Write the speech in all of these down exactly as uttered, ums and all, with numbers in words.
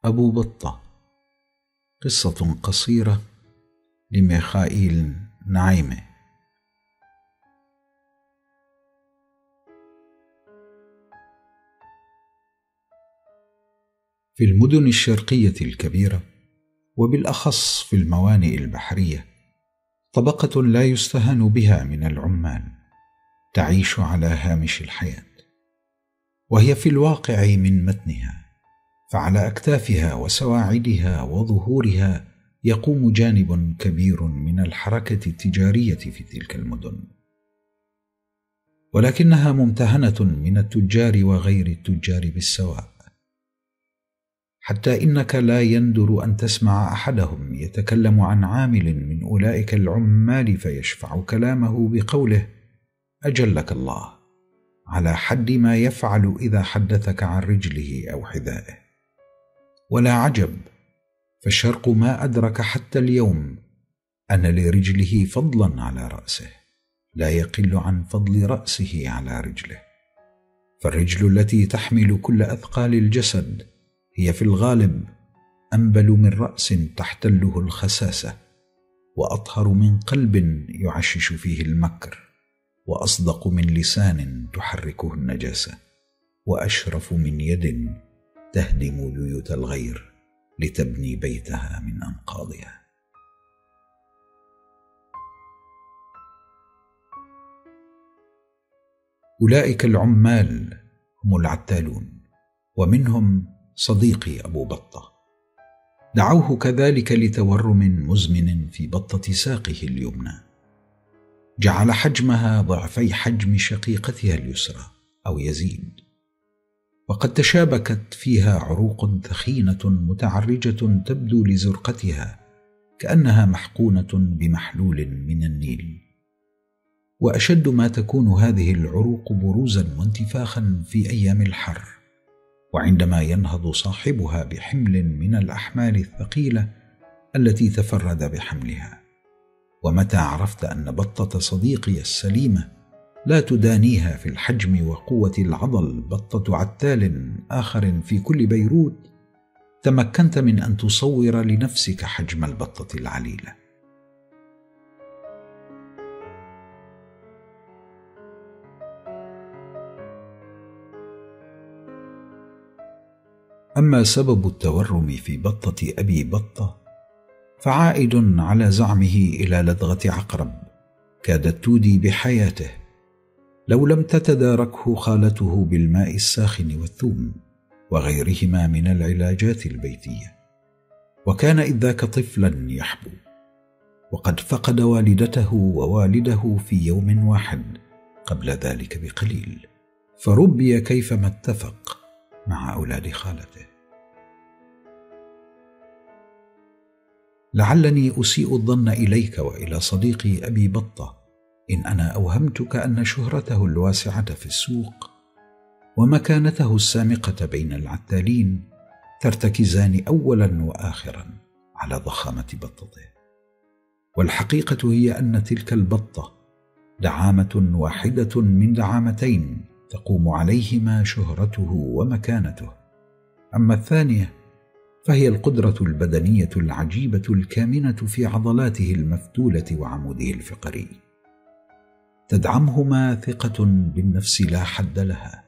أبو بطة، قصة قصيرة لميخائيل نعيمة. في المدن الشرقية الكبيرة، وبالأخص في الموانئ البحرية، طبقة لا يستهان بها من العمال تعيش على هامش الحياة، وهي في الواقع من متنها، فعلى أكتافها وسواعدها وظهورها يقوم جانب كبير من الحركة التجارية في تلك المدن، ولكنها ممتهنة من التجار وغير التجار بالسواء، حتى إنك لا يندر أن تسمع أحدهم يتكلم عن عامل من أولئك العمال فيشفع كلامه بقوله: أجلك الله، على حد ما يفعل إذا حدثك عن رجله أو حذائه. ولا عجب، فالشرق ما أدرك حتى اليوم أن لرجله فضلا على رأسه لا يقل عن فضل رأسه على رجله، فالرجل التي تحمل كل أثقال الجسد هي في الغالب أنبل من رأس تحتله الخساسة، وأطهر من قلب يعشش فيه المكر، وأصدق من لسان تحركه النجاسة، وأشرف من يد تهدم بيوت الغير لتبني بيتها من أنقاضها. أولئك العمال هم العتالون، ومنهم صديقي أبو بطة. دعوه كذلك لتورم مزمن في بطة ساقه اليمنى، جعل حجمها ضعفي حجم شقيقتها اليسرى أو يزيد، وقد تشابكت فيها عروق ثخينة متعرجة تبدو لزرقتها كأنها محقونة بمحلول من النيل. وأشد ما تكون هذه العروق بروزا وانتفاخا في أيام الحر، وعندما ينهض صاحبها بحمل من الأحمال الثقيلة التي تفرد بحملها. ومتى عرفت أن بطة صديقي السليمة لا تدانيها في الحجم وقوة العضل بطة عتال آخر في كل بيروت، تمكنت من أن تصور لنفسك حجم البطة العليلة. أما سبب التورم في بطة أبي بطة فعائد على زعمه إلى لدغة عقرب كادت تودي بحياته لو لم تتداركه خالته بالماء الساخن والثوم وغيرهما من العلاجات البيتية. وكان إذ ذاك طفلا يحبو، وقد فقد والدته ووالده في يوم واحد قبل ذلك بقليل، فربي كيفما اتفق مع أولاد خالته. لعلني أسيء الظن إليك وإلى صديقي أبي بطة إن أنا أوهمتك أن شهرته الواسعة في السوق ومكانته السامقة بين العتالين ترتكزان أولا وآخرا على ضخامة بطته. والحقيقة هي أن تلك البطة دعامة واحدة من دعامتين تقوم عليهما شهرته ومكانته. أما الثانية فهي القدرة البدنية العجيبة الكامنة في عضلاته المفتولة وعموده الفقري، تدعمهما ثقة بالنفس لا حد لها.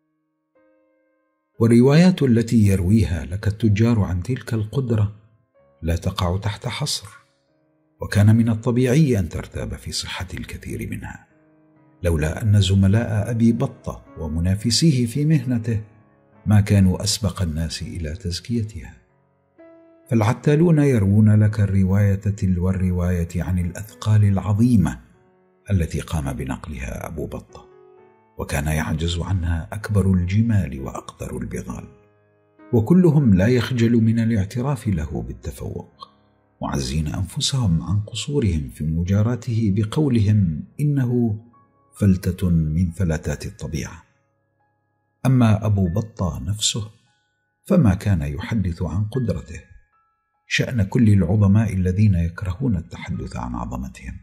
والروايات التي يرويها لك التجار عن تلك القدرة لا تقع تحت حصر، وكان من الطبيعي أن ترتاب في صحة الكثير منها، لولا أن زملاء أبي بطة ومنافسيه في مهنته ما كانوا أسبق الناس إلى تزكيتها. فالعتالون يروون لك الرواية تلو الرواية عن الأثقال العظيمة التي قام بنقلها أبو بطة، وكان يعجز عنها أكبر الجمال وأقدر البغال، وكلهم لا يخجل من الاعتراف له بالتفوق، معزين أنفسهم عن قصورهم في مجاراته بقولهم إنه فلتة من فلتات الطبيعة. أما أبو بطة نفسه فما كان يحدث عن قدرته، شأن كل العظماء الذين يكرهون التحدث عن عظمتهم.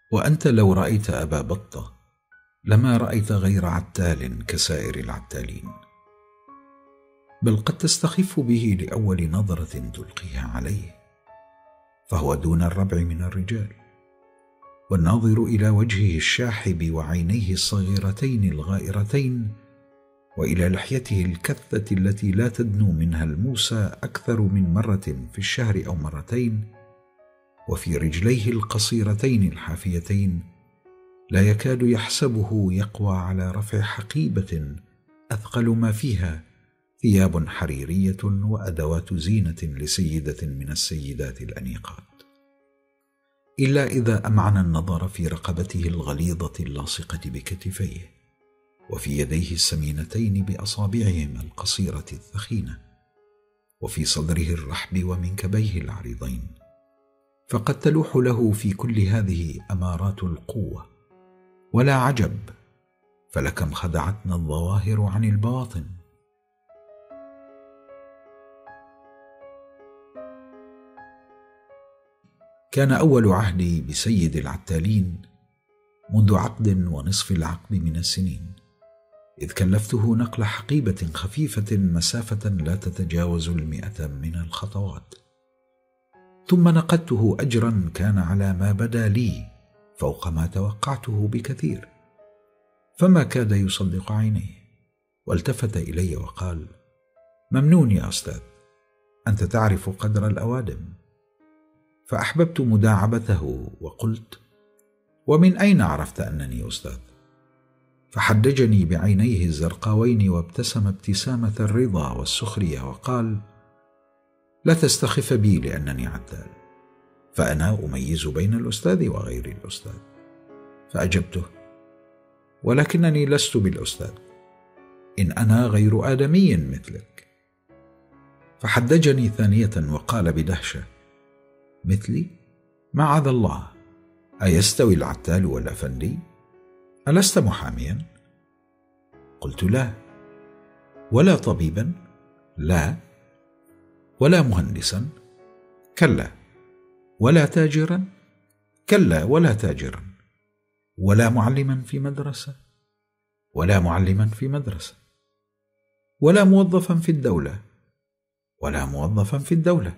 وأنت لو رأيت أبا بطة لما رأيت غير عتال كسائر العتالين، بل قد تستخف به لأول نظرة تلقيها عليه، فهو دون الربع من الرجال. والناظر إلى وجهه الشاحب وعينيه الصغيرتين الغائرتين، وإلى لحيته الكثة التي لا تدنو منها الموسى أكثر من مرة في الشهر أو مرتين، وفي رجليه القصيرتين الحافيتين، لا يكاد يحسبه يقوى على رفع حقيبة أثقل ما فيها ثياب حريرية وأدوات زينة لسيدة من السيدات الأنيقات، إلا إذا أمعن النظر في رقبته الغليظة اللاصقة بكتفيه، وفي يديه السمينتين بأصابعهما القصيرة الثخينة، وفي صدره الرحب ومنكبيه العريضين، فقد تلوح له في كل هذه أمارات القوة. ولا عجب، فلكم خدعتنا الظواهر عن البواطن. كان أول عهدي بسيد العتالين منذ عقد ونصف العقد من السنين، إذ كلفته نقل حقيبة خفيفة مسافة لا تتجاوز المئة من الخطوات، ثم نقدته أجرا كان على ما بدا لي فوق ما توقعته بكثير، فما كاد يصدق عينيه، والتفت إلي وقال: ممنون يا أستاذ، أنت تعرف قدر الأوادم. فأحببت مداعبته وقلت: ومن أين عرفت أنني أستاذ؟ فحدجني بعينيه الزرقاوين وابتسم ابتسامة الرضا والسخرية وقال: لا تستخف بي لأنني عتال، فأنا أميز بين الأستاذ وغير الأستاذ. فأجبته: ولكنني لست بالأستاذ، إن أنا غير آدمي مثلك. فحدجني ثانية وقال بدهشة: مثلي؟ معاذ الله، أيستوي العتال والأفندي؟ ألست محاميا؟ قلت: لا. ولا طبيبا؟ لا. ولا مهندسا؟ كلا. ولا تاجرا؟ كلا ولا تاجرا. ولا معلما في مدرسة؟ ولا معلما في مدرسة. ولا موظفا في الدولة؟ ولا موظفا في الدولة.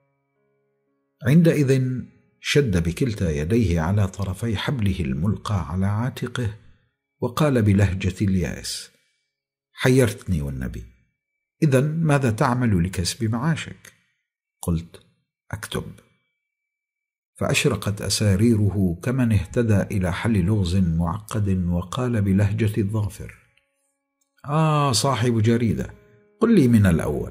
عندئذ شد بكلتا يديه على طرفي حبله الملقى على عاتقه وقال بلهجة الياس: حيرتني والنبي، إذن ماذا تعمل لكسب معاشك؟ قلت: أكتب. فأشرقت أساريره كمن اهتدى إلى حل لغز معقد وقال بلهجة الظافر: آه صاحب جريدة، قل لي من الأول.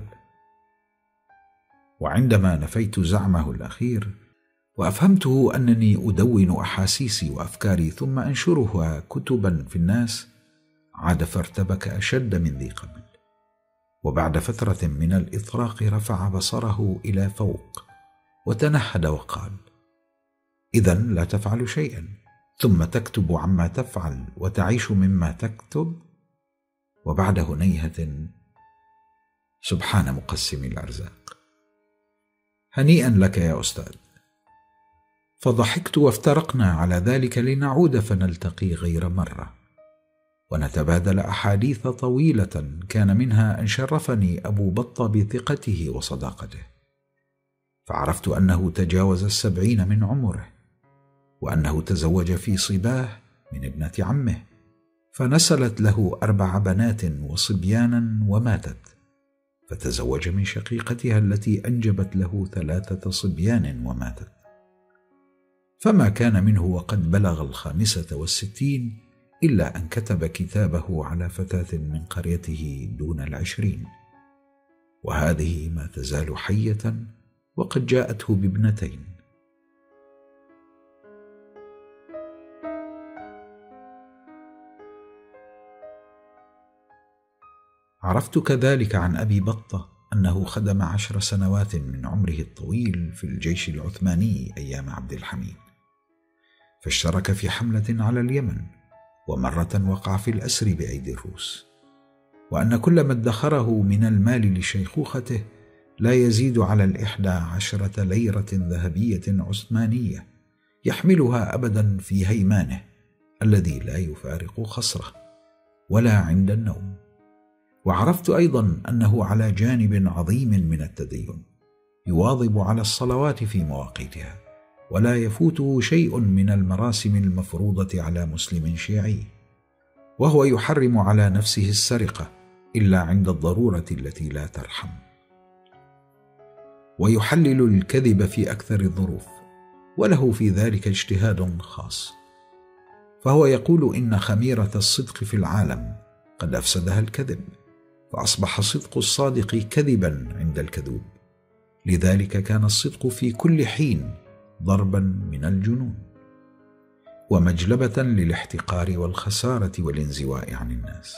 وعندما نفيت زعمه الأخير وأفهمته أنني أدون أحاسيسي وأفكاري ثم أنشرها كتبا في الناس، عاد فارتبك أشد من ذي قبل، وبعد فترة من الإطراق رفع بصره إلى فوق وتنهد وقال: إذن لا تفعل شيئا، ثم تكتب عما تفعل وتعيش مما تكتب؟ وبعد هنيهة: سبحان مقسم الأرزاق. هنيئا لك يا أستاذ. فضحكت وافترقنا على ذلك لنعود فنلتقي غير مرة ونتبادل أحاديث طويلة كان منها أن شرفني أبو بطة بثقته وصداقته، فعرفت أنه تجاوز السبعين من عمره، وأنه تزوج في صباه من ابنة عمه، فنسلت له أربع بنات وصبيانا وماتت، فتزوج من شقيقتها التي أنجبت له ثلاثة صبيان وماتت. فما كان منه وقد بلغ الخامسة والستين إلا أن كتب كتابه على فتاة من قريته دون العشرين، وهذه ما تزال حية وقد جاءته بابنتين. عرفت كذلك عن أبي بطة أنه خدم عشر سنوات من عمره الطويل في الجيش العثماني أيام عبد الحميد، فاشترك في حملة على اليمن، ومرة وقع في الأسر بأيدي الروس، وأن كل ما ادخره من المال لشيخوخته لا يزيد على الإحدى عشرة ليرة ذهبية عثمانية، يحملها أبدا في هيمانه الذي لا يفارق خصره ولا عند النوم. وعرفت أيضا أنه على جانب عظيم من التدين يواظب على الصلوات في مواقيتها، ولا يفوته شيء من المراسم المفروضة على مسلم شيعي، وهو يحرم على نفسه السرقة إلا عند الضرورة التي لا ترحم، ويحلل الكذب في أكثر الظروف، وله في ذلك اجتهاد خاص. فهو يقول إن خميرة الصدق في العالم قد أفسدها الكذب، فأصبح صدق الصادق كذبا عند الكذوب، لذلك كان الصدق في كل حين ضربا من الجنون ومجلبة للاحتقار والخسارة والانزواء عن الناس.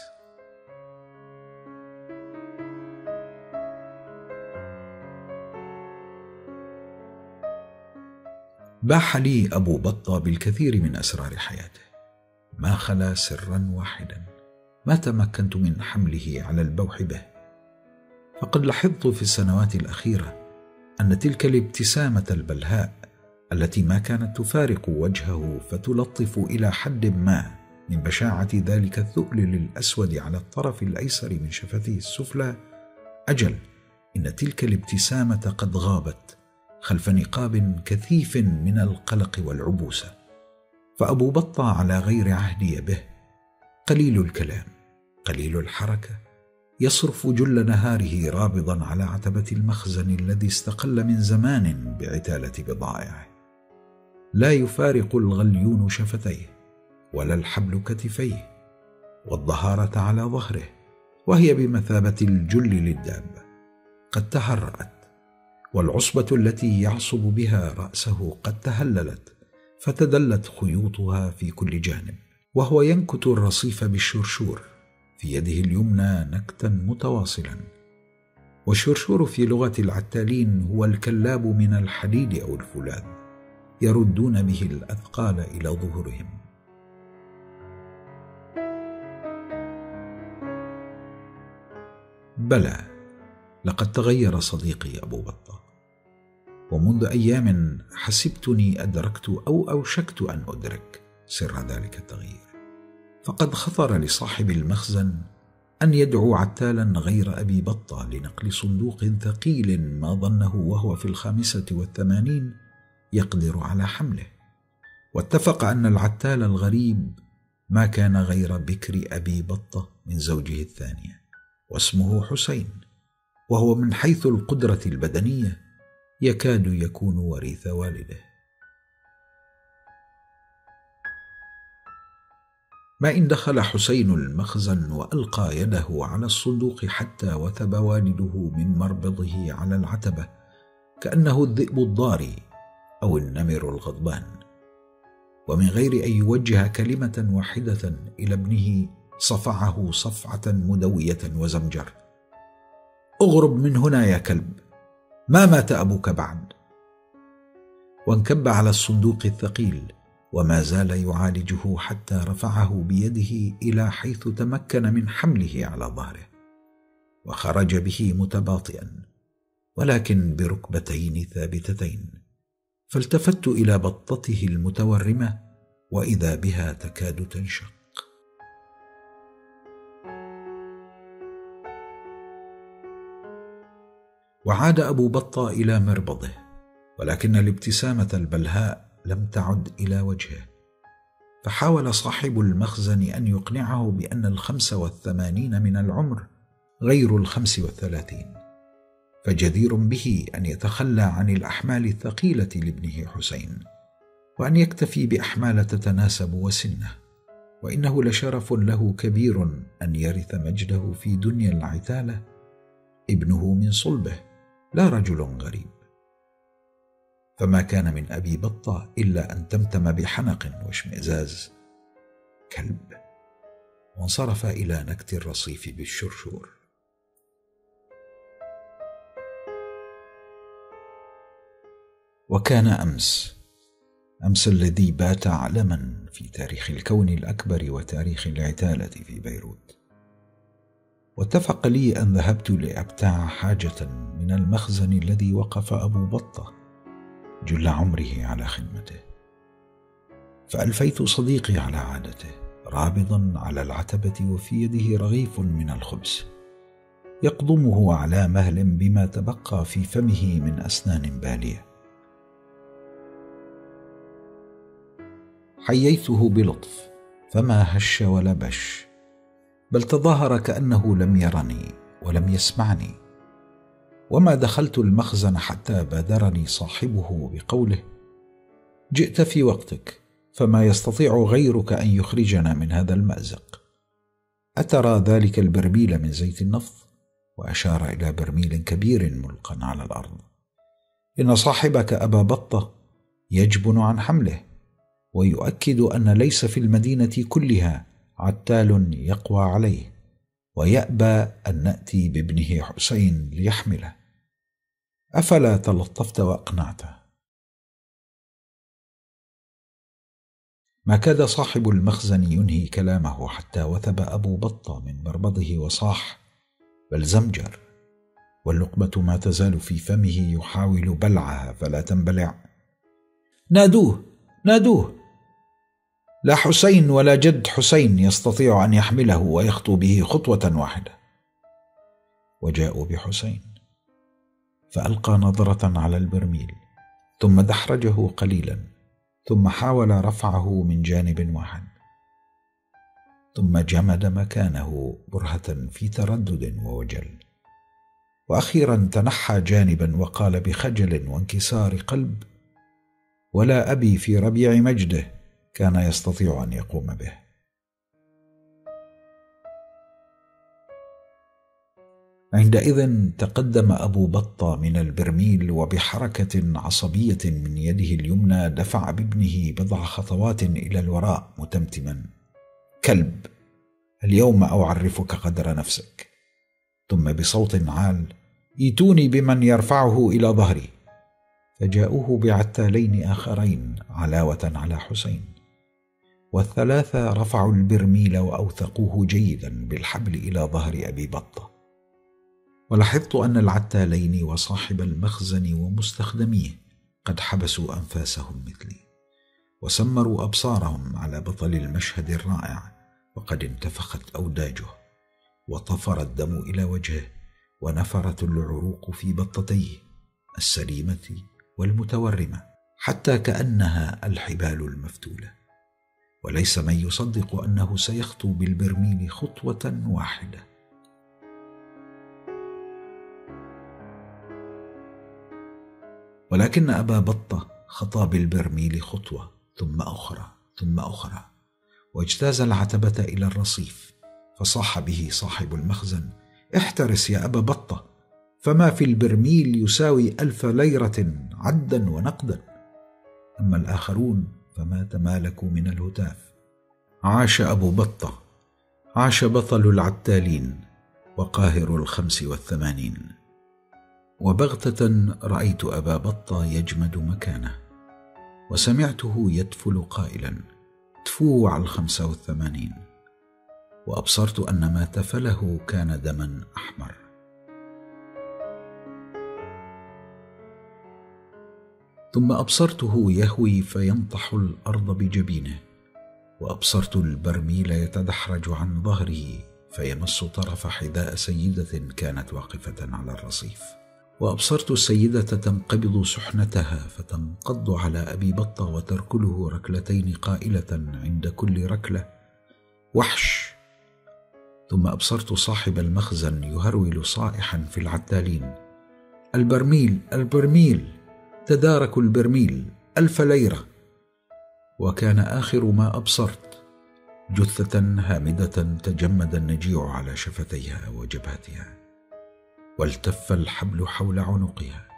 باح لي أبو بطة بالكثير من أسرار حياته، ما خلا سرا واحدا ما تمكنت من حمله على البوح به. فقد لاحظت في السنوات الأخيرة أن تلك الابتسامة البلهاء التي ما كانت تفارق وجهه فتلطف إلى حد ما من بشاعة ذلك الثؤل الأسود على الطرف الأيسر من شفتيه السفلى، أجل إن تلك الابتسامة قد غابت خلف نقاب كثيف من القلق والعبوسة. فأبو بطة على غير عهدي به، قليل الكلام قليل الحركة، يصرف جل نهاره رابضا على عتبة المخزن الذي استقل من زمان بعتالة بضائعه، لا يفارق الغليون شفتيه ولا الحبل كتفيه، والظهارة على ظهره وهي بمثابة الجل للدابة قد تهرأت، والعصبة التي يعصب بها رأسه قد تهللت فتدلت خيوطها في كل جانب، وهو ينكت الرصيف بالشرشور في يده اليمنى نكتا متواصلا. والشرشور في لغة العتالين هو الكلاب من الحديد أو الفولاذ، يردون به الأثقال إلى ظهورهم. بلى، لقد تغير صديقي أبو بطة، ومنذ أيام حسبتني أدركت أو أوشكت أن أدرك سر ذلك التغيير. فقد خطر لصاحب المخزن أن يدعو عتالا غير أبي بطة لنقل صندوق ثقيل ما ظنه وهو في الخامسة والثمانين يقدر على حمله، واتفق أن العتال الغريب ما كان غير بكر أبي بطة من زوجه الثانية، واسمه حسين، وهو من حيث القدرة البدنية يكاد يكون وريث والده. ما إن دخل حسين المخزن وألقى يده على الصندوق حتى وثب والده من مربضه على العتبة كأنه الذئب الضاري أو النمر الغضبان، ومن غير أن يوجه كلمة واحدة إلى ابنه صفعه صفعة مدوية وزمجر: اغرب من هنا يا كلب، ما مات أبوك بعد. وانكب على الصندوق الثقيل وما زال يعالجه حتى رفعه بيده إلى حيث تمكن من حمله على ظهره، وخرج به متباطئا ولكن بركبتين ثابتتين. فالتفت إلى بطته المتورمة وإذا بها تكاد تنشق. وعاد أبو بطة إلى مربضه، ولكن الابتسامة البلهاء لم تعد إلى وجهه. فحاول صاحب المخزن أن يقنعه بأن الخمس والثمانين من العمر غير الخمس والثلاثين، فجدير به أن يتخلى عن الأحمال الثقيلة لابنه حسين، وأن يكتفي بأحمال تتناسب وسنه، وإنه لشرف له كبير أن يرث مجده في دنيا العتالة ابنه من صلبه لا رجل غريب. فما كان من أبي بطة إلا أن تمتم بحنق واشمئزاز: كلب، وانصرف إلى نكت الرصيف بالشرشور. وكان أمس أمس الذي بات علما في تاريخ الكون الأكبر وتاريخ العتالة في بيروت. واتفق لي أن ذهبت لأبتاع حاجة من المخزن الذي وقف أبو بطة جل عمره على خدمته، فألفيت صديقي على عادته رابضا على العتبة وفي يده رغيف من الخبز يقضمه على مهل بما تبقى في فمه من أسنان بالية. حييته بلطف فما هش ولا بش، بل تظاهر كأنه لم يرني ولم يسمعني. وما دخلت المخزن حتى بادرني صاحبه بقوله: جئت في وقتك، فما يستطيع غيرك أن يخرجنا من هذا المأزق. أترى ذلك البرميل من زيت النفط؟ وأشار إلى برميل كبير ملقى على الأرض. إن صاحبك أبا بطة يجبن عن حمله، ويؤكد أن ليس في المدينة كلها عتال يقوى عليه، ويأبى أن نأتي بابنه حسين ليحمله. أفلا تلطفت وأقنعته؟ ما كاد صاحب المخزن ينهي كلامه حتى وثب أبو بطة من مربضه وصاح: بل زمجر، واللقمة ما تزال في فمه يحاول بلعها فلا تنبلع. نادوه نادوه، لا حسين ولا جد حسين يستطيع أن يحمله ويخطو به خطوة واحدة. وجاءوا بحسين، فألقى نظرة على البرميل، ثم دحرجه قليلا، ثم حاول رفعه من جانب واحد، ثم جمد مكانه برهة في تردد ووجل، وأخيرا تنحى جانبا وقال بخجل وانكسار قلب: ولا أبي في ربيع مجده كان يستطيع أن يقوم به. عندئذ تقدم أبو بطة من البرميل، وبحركة عصبية من يده اليمنى دفع بابنه بضع خطوات إلى الوراء متمتما: كلب، اليوم أعرفك قدر نفسك. ثم بصوت عال: ائتوني بمن يرفعه إلى ظهري. فجاءوه بعتالين آخرين علاوة على حسين، والثلاثة رفعوا البرميل وأوثقوه جيدا بالحبل إلى ظهر أبي بطة. ولاحظت أن العتالين وصاحب المخزن ومستخدميه قد حبسوا أنفاسهم مثلي، وسمروا أبصارهم على بطل المشهد الرائع، وقد انتفخت أوداجه، وطفر الدم إلى وجهه، ونفرت العروق في بطتيه السليمة والمتورمة، حتى كأنها الحبال المفتولة. وليس من يصدق أنه سيخطو بالبرميل خطوة واحدة. ولكن أبا بطة خطا بالبرميل خطوة ثم أخرى ثم أخرى، واجتاز العتبة إلى الرصيف، فصاح به صاحب المخزن: احترس يا أبا بطة، فما في البرميل يساوي ألف ليرة عدا ونقدا. أما الآخرون فما تمالكوا من الهتاف: عاش أبو بطة، عاش بطل العتالين وقاهر الخمس والثمانين. وبغتة رأيت أبا بطة يجمد مكانه، وسمعته يتفل قائلا: تفوع على الخمسة والثمانين. وأبصرت أن ما تفله كان دما أحمر. ثم أبصرته يهوي فينطح الأرض بجبينه، وأبصرت البرميل يتدحرج عن ظهره فيمس طرف حذاء سيدة كانت واقفة على الرصيف، وأبصرت السيدة تنقبض سحنتها فتنقض على أبي بطة وتركله ركلتين قائلة عند كل ركلة: وحش. ثم أبصرت صاحب المخزن يهرول صائحا في العتالين: البرميل البرميل، تداركوا البرميل، ألف ليرة. وكان آخر ما أبصرت جثة هامدة تجمد النجيع على شفتيها وجبهتها، والتف الحبل حول عنقها.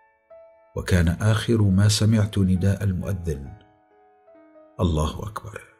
وكان آخر ما سمعت نداء المؤذن: الله أكبر.